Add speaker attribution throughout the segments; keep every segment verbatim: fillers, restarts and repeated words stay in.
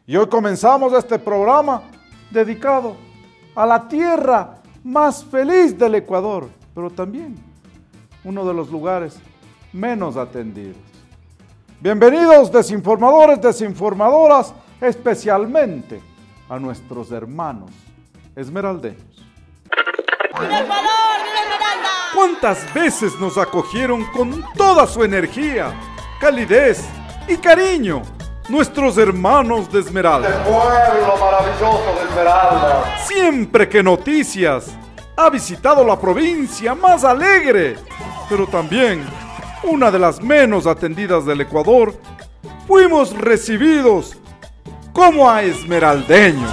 Speaker 1: Y hoy comenzamos este programa dedicado a la tierra más feliz del Ecuador, pero también uno de los lugares menos atendidos. Bienvenidos desinformadores, desinformadoras, especialmente a nuestros hermanos esmeraldeños.
Speaker 2: ¡Viva Ecuador! ¡Viva Esmeralda!
Speaker 1: ¿Cuántas veces nos acogieron con toda su energía, calidez y cariño nuestros hermanos de Esmeralda?
Speaker 3: ¡El pueblo maravilloso de Esmeralda!
Speaker 1: Siempre que Noticias ha visitado la provincia más alegre, pero también una de las menos atendidas del Ecuador, fuimos recibidos como a esmeraldeños.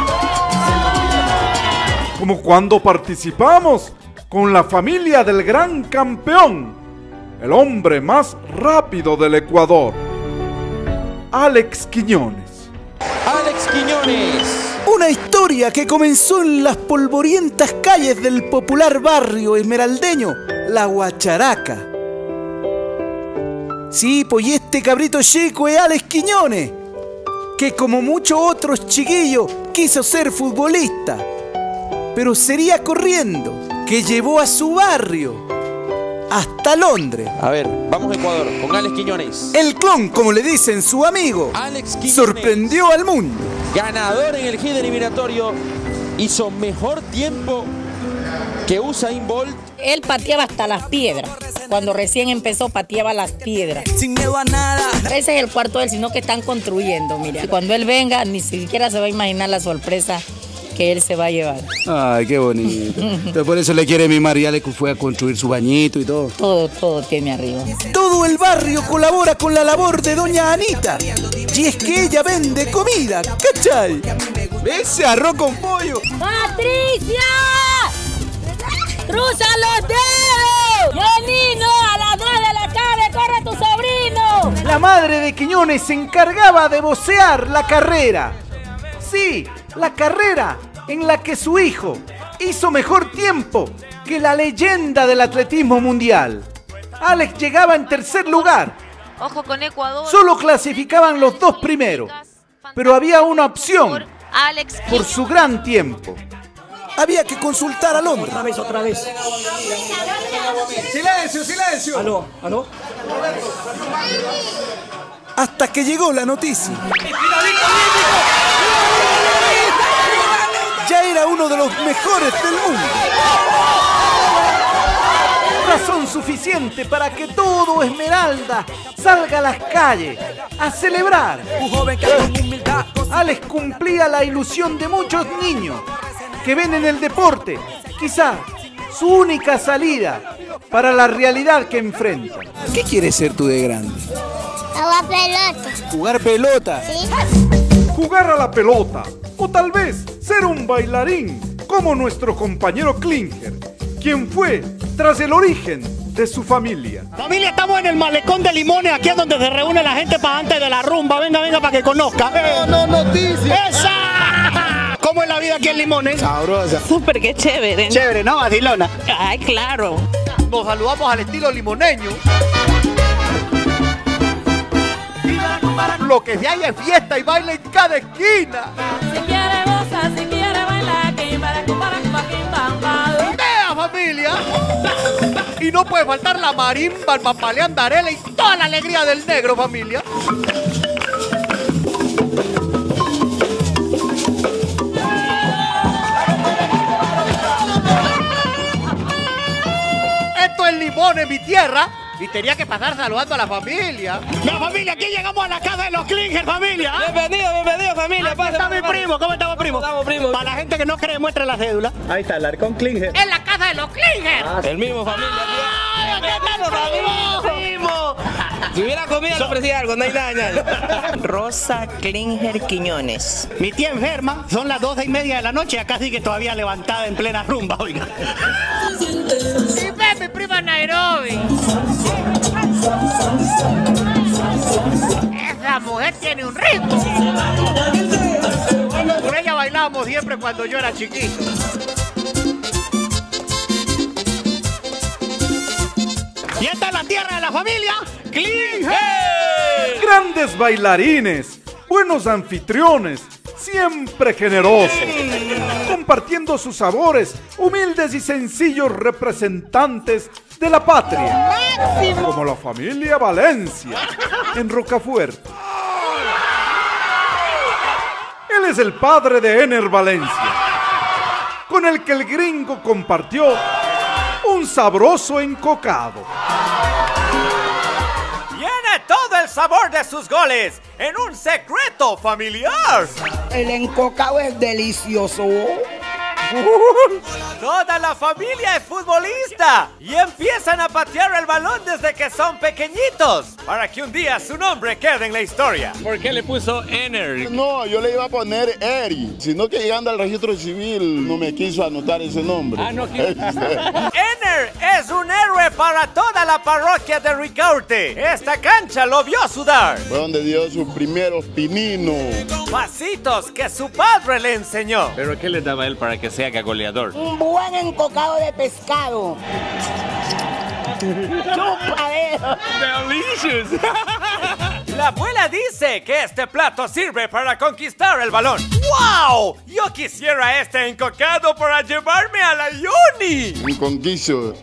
Speaker 1: Como cuando participamos con la familia del gran campeón, el hombre más rápido del Ecuador, Alex Quiñones.
Speaker 4: Alex Quiñones.
Speaker 5: Una historia que comenzó en las polvorientas calles del popular barrio esmeraldeño, La Guacharaca. Sí, pues este cabrito chico es Alex Quiñones, que como muchos otros chiquillos quiso ser futbolista, pero sería corriendo, que llevó a su barrio hasta Londres.
Speaker 4: A ver, vamos a Ecuador con Alex Quiñones.
Speaker 5: El clon, como le dicen su amigo,
Speaker 4: Alex Quiñones
Speaker 5: sorprendió al mundo.
Speaker 4: Ganador en el hit eliminatorio, hizo mejor tiempo que Usain Bolt.
Speaker 6: Él pateaba hasta las piedras. Cuando recién empezó, pateaba las piedras.
Speaker 5: Sin miedo a nada.
Speaker 6: Ese es el cuarto de él, sino que están construyendo, mira. Y cuando él venga, ni siquiera se va a imaginar la sorpresa que él se va a llevar.
Speaker 5: Ay, qué bonito. Entonces por eso le quiere mimar, ya le fue a construir su bañito y todo.
Speaker 6: Todo, todo tiene arriba.
Speaker 5: Todo el barrio colabora con la labor de doña Anita. Y es que ella vende comida, ¿cachai? Ese arroz con pollo.
Speaker 6: ¡Patricia! ¡Cruza los dedos! ¡Yanino, a las dos de la tarde corre tu sobrino!
Speaker 5: La madre de Quiñones se encargaba de vocear la carrera. Sí, la carrera en la que su hijo hizo mejor tiempo que la leyenda del atletismo mundial. Alex llegaba en tercer lugar.
Speaker 2: Ojo con Ecuador.
Speaker 5: Solo clasificaban los dos primeros, pero había una opción
Speaker 2: Alex
Speaker 5: por su gran tiempo. Había que consultar al hombre.
Speaker 7: Otra vez, otra vez.
Speaker 5: ¡Silencio, silencio!
Speaker 7: ¿Aló? ¿Aló?
Speaker 5: Hasta que llegó la noticia. Ya era uno de los mejores del mundo. Razón suficiente para que todo Esmeralda salga a las calles a celebrar. Alex cumplía la ilusión de muchos niños que ven en el deporte, quizá, su única salida para la realidad que enfrentan. ¿Qué quieres ser tú de grande?
Speaker 8: A la pelota.
Speaker 5: ¿Jugar pelota?
Speaker 8: Sí.
Speaker 1: Jugar a la pelota, o tal vez ser un bailarín, como nuestro compañero Klinger, quien fue tras el origen de su familia.
Speaker 7: Familia, estamos en el malecón de Limones, aquí es donde se reúne la gente para antes de la rumba. Venga, venga, para que conozca.
Speaker 5: No, no, noticias.
Speaker 7: ¡Esa! ¿Cómo es la vida aquí en Limones?
Speaker 5: Sabrosa.
Speaker 6: Súper que chévere.
Speaker 7: Chévere, ¿no, vacilona?
Speaker 6: Ay, claro.
Speaker 7: Nos saludamos al estilo limoneño. Lo que se hay es fiesta y baile en cada esquina.
Speaker 2: Si quiere gozar, si quiere bailar, que para para para
Speaker 7: ¡Vea, familia! Y no puede faltar la marimba, el mapalé andarela y toda la alegría del negro, familia. Esto es Limones, mi tierra. Y tenía que pasar saludando a la familia. La familia, aquí llegamos a la casa de los Klinger, familia.
Speaker 9: Bienvenido, bienvenido, familia.
Speaker 7: Aquí está mi primo, ¿cómo estamos, primo?
Speaker 9: ¿Cómo estamos, primo?
Speaker 7: Para la gente que no cree, muestre la cédula.
Speaker 9: Ahí está, el arcón Klinger.
Speaker 7: ¡En la casa de los Klinger!
Speaker 9: El mismo, familia.
Speaker 7: ¡Ay, aquí estamos, primo!
Speaker 9: primo! Si hubiera comida, le ofrecía algo, no hay nada, nada.
Speaker 6: Rosa Klinger Quiñones.
Speaker 7: Mi tía enferma, son las doce y media de la noche, acá sigue todavía levantada en plena rumba, oiga.
Speaker 2: Y ve mi prima Nairobi. Esa mujer tiene un ritmo.
Speaker 7: Por ella bailábamos siempre cuando yo era chiquito. Y esta es la tierra de la familia Klinger.
Speaker 1: Grandes bailarines, buenos anfitriones, siempre generosos, compartiendo sus sabores, humildes y sencillos representantes de la patria, como la familia Valencia en Rocafuerte. Él es el padre de Ener Valencia, con el que el gringo compartió un sabroso encocado.
Speaker 7: Tiene todo el sabor de sus goles en un secreto familiar.
Speaker 10: El encocado es delicioso.
Speaker 7: Toda la familia es futbolista y empiezan a patear el balón desde que son pequeñitos para que un día su nombre quede en la historia.
Speaker 9: ¿Por qué le puso Ener?
Speaker 11: No, yo le iba a poner Eri, sino que llegando al registro civil no me quiso anotar ese nombre.
Speaker 9: Ah, no quiso.
Speaker 7: Ener es un héroe para toda la parroquia de Ricaurte. Esta cancha lo vio sudar.
Speaker 11: Fue donde dio sus primeros pininos.
Speaker 7: Pasitos que su padre le enseñó.
Speaker 9: ¿Pero qué le daba él para que se haga goleador?
Speaker 10: Un buen encocado de pescado. Chupadero.
Speaker 9: Delicious.
Speaker 7: La abuela dice que este plato sirve para conquistar el balón. ¡Wow! Yo quisiera este encocado para llevarme a la uni.
Speaker 11: Un conquiso.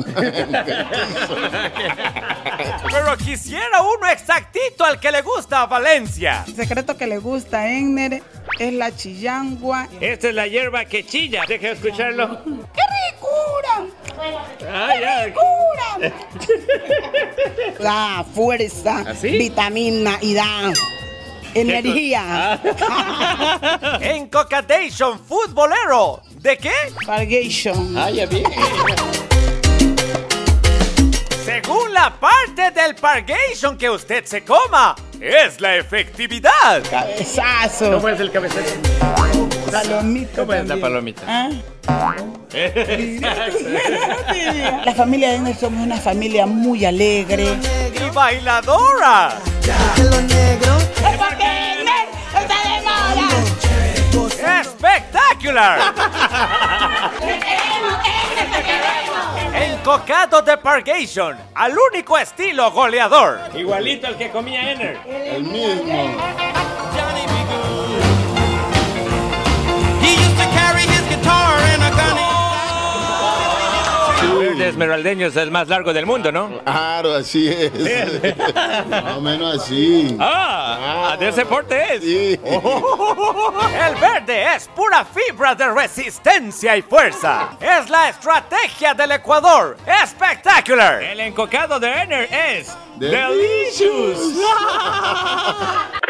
Speaker 7: Pero quisiera uno exactito al que le gusta a Valencia.
Speaker 10: El secreto que le gusta a Ener es la chillangua.
Speaker 9: Esta es la hierba que chilla. Deja escucharlo.
Speaker 10: ¡Qué ricura!
Speaker 9: Ah, ya.
Speaker 10: ¡Qué ricura! Da fuerza,
Speaker 9: ¿así?
Speaker 10: Vitamina y da energía.
Speaker 7: Encocadation futbolero. ¿De qué?
Speaker 10: Pargation.
Speaker 9: Ah, ya vi.
Speaker 7: Según la parte del pargation que usted se coma, es la efectividad.
Speaker 10: Cabezazo.
Speaker 9: ¿Cómo es el cabezazo?
Speaker 10: Palomita.
Speaker 9: ¿Cómo es la
Speaker 10: también.
Speaker 9: palomita?
Speaker 10: ¿Ah? La familia de Ener somos una familia muy alegre.
Speaker 7: Y bailadora.
Speaker 10: ¡Es porque Ener está de moda!
Speaker 7: ¡Espectacular! Encocado de pargation, al único estilo goleador.
Speaker 9: Igualito al que comía Ener.
Speaker 11: El mismo.
Speaker 9: El de esmeraldeño es el más largo del mundo, ¿no?
Speaker 11: Claro, así es. Más o menos así.
Speaker 9: Ah, de ese porte es.
Speaker 11: Sí.
Speaker 7: El verde es pura fibra de resistencia y fuerza. Es la estrategia del Ecuador. ¡Espectacular!
Speaker 9: El encocado de Ener es
Speaker 11: Delicious.
Speaker 9: Delicious.